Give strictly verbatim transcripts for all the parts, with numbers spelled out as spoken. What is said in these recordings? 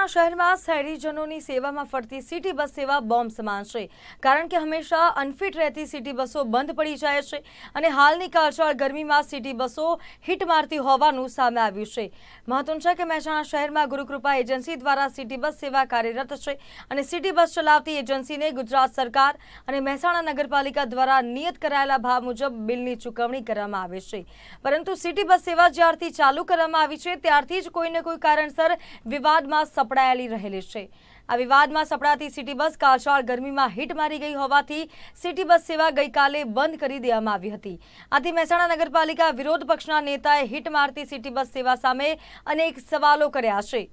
મહેસાણા શહેરમાં શહેરીજનોની સેવામાં ફરતી સિટી બસ સેવા બોમ્બ સમાન છે, કારણ કે હંમેશા અનફિટ રહેતી સિટી બસો બંધ પડી જાય છે અને હાલની કાળઝાળ ગરમીમાં સિટી બસો હિટ મારતી હોવાનું સામે આવ્યું છે। મહત્વનું છે કે મહેસાણા શહેરમાં ગુરુકૃપા એજન્સી દ્વારા સિટી બસ સેવા કાર્યરત છે અને સિટી બસ ચલાવતી એજન્સીને ગુજરાત સરકાર અને મહેસાણા નગરપાલિકા દ્વારા નિયત કરાયેલા ભાવ મુજબ બિલની ચૂકવણી કરવામાં આવે છે, પરંતુ સિટી બસ સેવા જ્યારથી ચાલુ કરવામાં આવી છે ત્યારથી જ કોઈને કોઈ કારણસર વિવાદમાં સપડાયેલી રહેલી છે। આ વિવાદમાં સપડાતી સિટી બસ કાળઝાળ ગરમીમાં હિટ મારી ગઈ હોવાથી સિટી બસ સેવા ગઈકાલે બંધ કરી દેવામાં આવી હતી। આથી મહેસાણા નગરપાલિકા વિરોધ પક્ષના નેતાએ હિટ મારતી સિટી બસ સેવા સામે અનેક સવાલો કર્યા છે।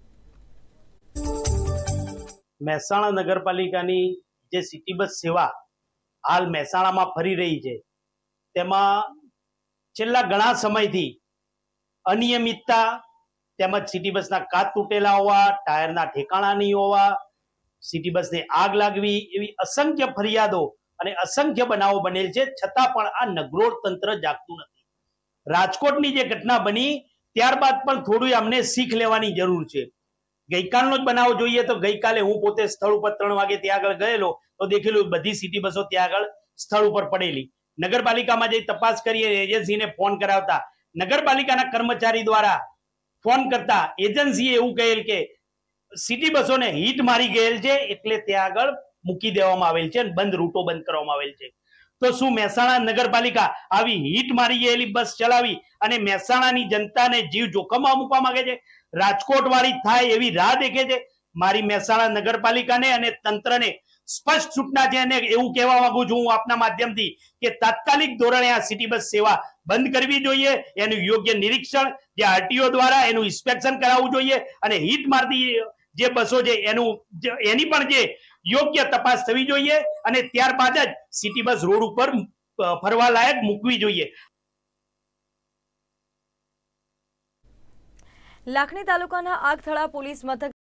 મહેસાણા નગરપાલિકાની જે સિટી બસ સેવા હાલ મહેસાણામાં ફરી રહી છે, તેમાં છેલ્લા ઘણા સમયથી અનિયમિતતા તેમજ સિટી બસના કાચ તૂટેલા હોવા, ટાયરના ઠેકાણા નહીં હોવા, સિટી બસને આગ લાગવી એવી અસંખ્ય ફરિયાદો અને અસંખ્ય બનાવો બનેલ છે, છતાં પણ આ નગરોળ તંત્ર જાગતું નથી। રાજકોટની જે ઘટના બની ત્યારબાદ પણ થોડું અમને શીખ લેવાની જરૂર છે। ગઈકાલનો જ બનાવ જોઈએ તો ગઈકાલે હું પોતે સ્થળ ઉપર ત્રણ વાગે ત્યાં આગળ ગયેલો તો દેખેલું બધી સિટી બસો ત્યાં આગળ સ્થળ ઉપર પડેલી। નગરપાલિકામાં જઈ તપાસ કરી એજન્સીને ફોન કરાવતા નગરપાલિકાના કર્મચારી દ્વારા ફોન કરતા એજન્સીએ એવું કહેલ કે સિટી બસોને હીટ મારી ગયેલ છે એટલે ત્યાં આગળ મૂકી દેવામાં આવેલ છે અને બંધ રૂટો બંધ કરવામાં આવેલ છે। તો શું મહેસાણા નગરપાલિકા આવી હીટ મારી ગયેલી બસ ચલાવી અને મહેસાણાની જનતાને જીવ જોખમમાં મૂકવા માંગે છે? રાજકોટ વાળી થાય એવી રાહ દેખે છે? મારી મહેસાણા નગરપાલિકાને અને તંત્રને સ્પષ્ટ સૂચના છે અને એવું કહેવા માંગુ છું હું આપના માધ્યમથી કે તાત્કાલિક ધોરણે આ સિટી બસ સેવા બંધ કરવી જોઈએ। એનું યોગ્ય નિરીક્ષણ જે આરટીઓ દ્વારા એનું ઇન્સ્પેક્શન કરાવવું જોઈએ અને હીટ મારતી જે બસો છે એનું એની પણ જે યોગ્ય તપાસ થવી જોઈએ અને ત્યારબાદ જ સિટી બસ રોડ ઉપર ફરવા લાયક મૂકવી જોઈએ। લાખણી તાલુકાના આગથળા પોલીસ મથક